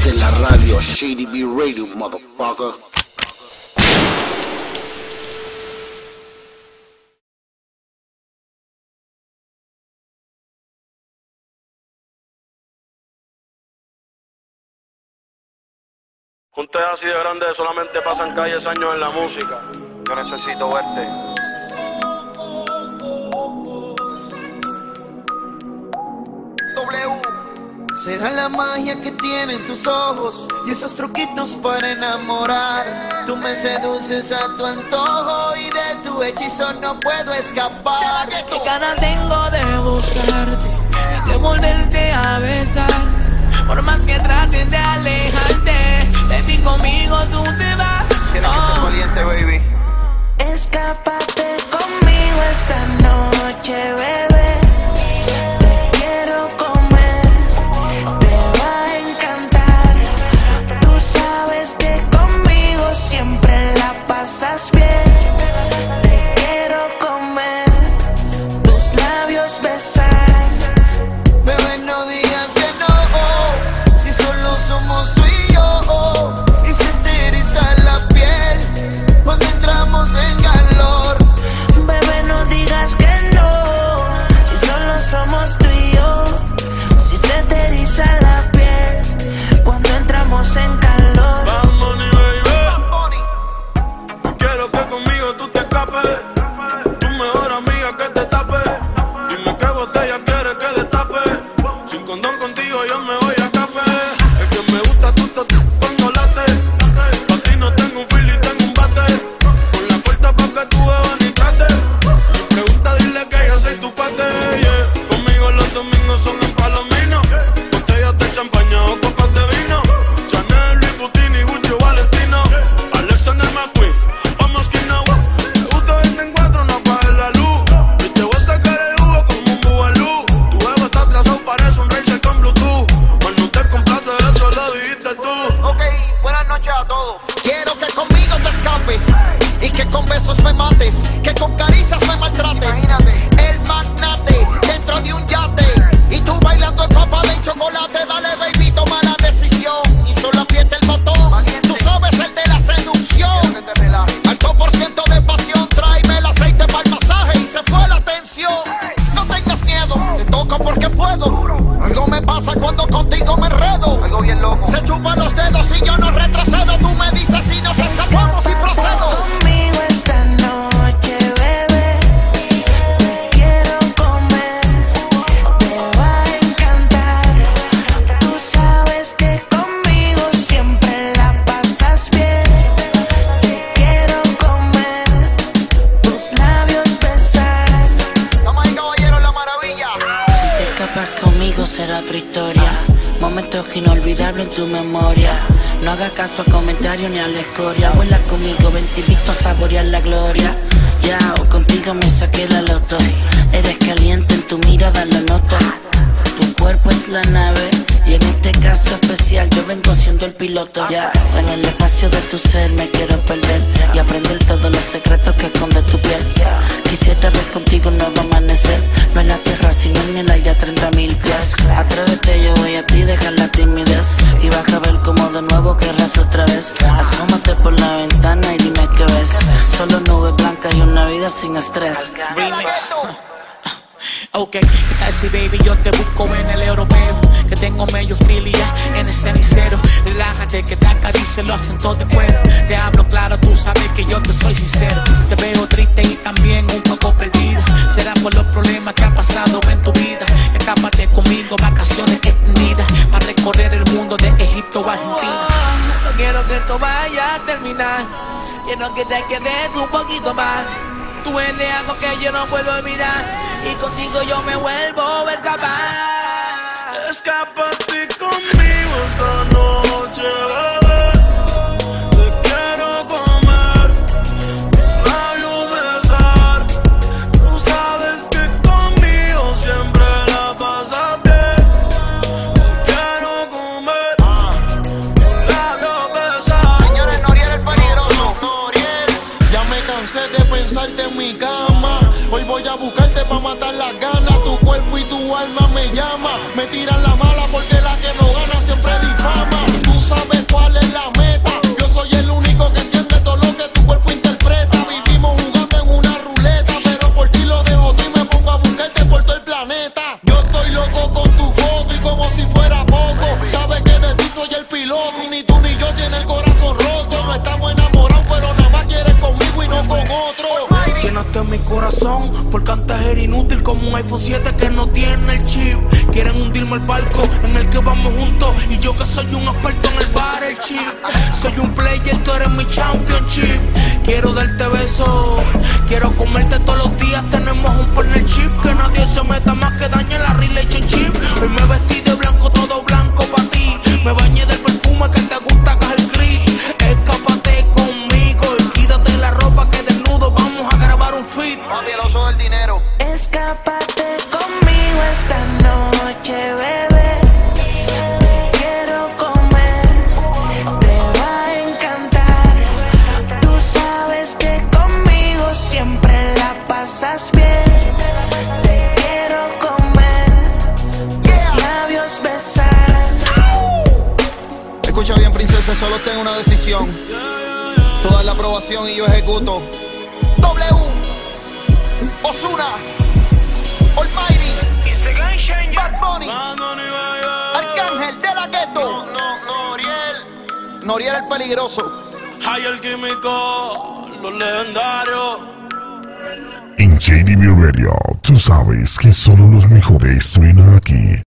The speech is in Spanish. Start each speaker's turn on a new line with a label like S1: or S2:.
S1: Esta es la radio, Shady B Radio, motherfucker.
S2: Juntes así de grandes solamente pasan calles años en la música. Yo necesito verte.
S3: Será la magia que tienen tus ojos y esos truquitos para enamorar. Tú me seduces a tu antojo y de tu hechizo no puedo escapar.
S4: Qué ganas tengo de buscarte y de volverte a besar. Por más que traten de alejarte, baby, conmigo tú te vas.
S2: Tienes que ser valiente, baby.
S4: Escápate conmigo esta noche, bebé. Te quiero comer, te va a encantar. Tú sabes que conmigo siempre la pasas bien. Te quiero comer, tus labios besar.
S3: Bebé, no digas que no, si solo somos tú y yo. Y se te eriza la piel cuando entramos en calor.
S4: Bebé, no digas que no, si solo somos tú y yo. Si se te eriza la piel cuando entramos en calor.
S2: Bad Money, baby. Quiero que conmigo tú te escapes. Tu mejor amiga que te tape. Dime qué botella quieres que destape. Sin condón contigo yo me voy a escape. Es que me gusta tu cuando late. Pa' ti no tengo un fil y tengo un bate. Con la puerta pa' que tú bebas ni trate. Mi pregunta dile que yo soy tu pate, yeah. Conmigo los domingos son en Palomino. Botellas de champaña o copas de vino. Chanel, Louis Vuitton y Gucci o Valentino. Alexander McQueen, vamos que no. Me gusta verte en cuatro, no apagues la luz. Y te voy a sacar el jugo como un bubalú. Tu bebé está atrasado, parece un Racer con Bluetooth. Mas no te complace, eso lo dijiste tú.
S3: Ok, buenas noches a todos. Quiero que conmigo te escapes y que con besos me mates, que con caricias me maltrates. Imagínate. El magnate dentro de un yate y tú bailando en papa de chocolate. Dale, baby, toma la decisión y solo aprieta el botón. Valiente. Tú sabes, el de la seducción. Alto por ciento de pasión, tráeme el aceite para el masaje y se fue la tensión. No tengas miedo, te toco porque puedo. Algo me pasa cuando contigo me enredo. Algo bien loco. Se chupan los dedos y yo no retrocedo. Tú me dices si nos escapamos y procedo.
S4: Conmigo esta noche, bebé. Te quiero comer, te va a encantar. Tú sabes que conmigo siempre la pasas bien. Te quiero comer, tus labios besar.
S3: Estamos ahí, caballeros, la maravilla.
S4: Si te escapas conmigo será otra historia. Momentos inolvidables en tu memoria. No hagas caso a comentarios ni a la escoria. Vuela conmigo, ven te invito a saborear la gloria. Ya, o contigo me saqué la loto. Eres caliente, en tu mirada lo noto. Tu cuerpo es la nave y en este caso especial yo vengo siendo el piloto. Ya, en el espacio de tu ser me quiero perder y aprender todos los secretos que esconde tu piel. Quisiera ver contigo un nuevo amanecer, no en la tierra sino en el aire a 30.000 pies. Atrévete, yo voy a ti, deja la timidez y vas a ver como de nuevo querrás otra vez. Asómate por la ventana y dime qué ves. Solo nubes blancas y una vida sin estrés.
S5: Remix. Ok, ¿qué tal si baby yo te busco en el europeo? Que tengo medio filia en el cenicero. Relájate que te acaricie los acentos de cuero. Te hablo claro, tú sabes que yo te soy sincero. Te veo triste y también un poco perdida. Será por los problemas que ha pasado en tu vida. Escápate conmigo, vacaciones extendidas para recorrer el mundo de Egipto a Argentina.
S4: No quiero que esto vaya a terminar. Quiero que te quedes un poquito más. Tú eres algo que yo no puedo olvidar y contigo yo me vuelvo a escapar.
S2: Escápate conmigo esta noche, bebé. Te quiero comer, labios besar. Tú sabes que conmigo siempre la pasas bien. Te quiero comer, labios besar.
S3: Señores, Noriel el peligroso. Noriel.
S6: Ya me cansé de pensarte en mi cama. Hoy voy a buscarte pa' matar las ganas. Tu cuerpo y tu alma me llama. Me tiran la mala porque la que no gana siempre difama. Tú
S5: corazón, porque antes era inútil como un iPhone 7 que no tiene el chip. Quieren hundirme el barco en el que vamos juntos, y yo que soy un experto en el bar, el chip. Soy un player, tú eres mi championship. Quiero darte besos, quiero comerte todos los días. Tenemos un partnership, que nadie se meta más que dañe la relationship. Hoy me vestí de blanco, todo blanco pa' ti. Me bañé del perfume que te gusta, que es el gris. Escápate conmigo y quítate la ropa que desnudo vamos a grabar un feat.
S3: Papi, el oso del dinero.
S7: Escápate conmigo esta noche, bebé. Te quiero comer, te va a encantar. Tú sabes que conmigo siempre la pasas bien. Te quiero comer, tus labios besar.
S3: Escucha bien, princesa, solo tengo una decisión. Tú das la aprobación y yo ejecuto. W, Ozuna, Almighty, Bad Bunny, Arcángel de la Ghetto. Noriel el peligroso.
S2: Hay el químico, los legendarios.
S8: En JDB Radio, tú sabes que solo los mejores suenan aquí.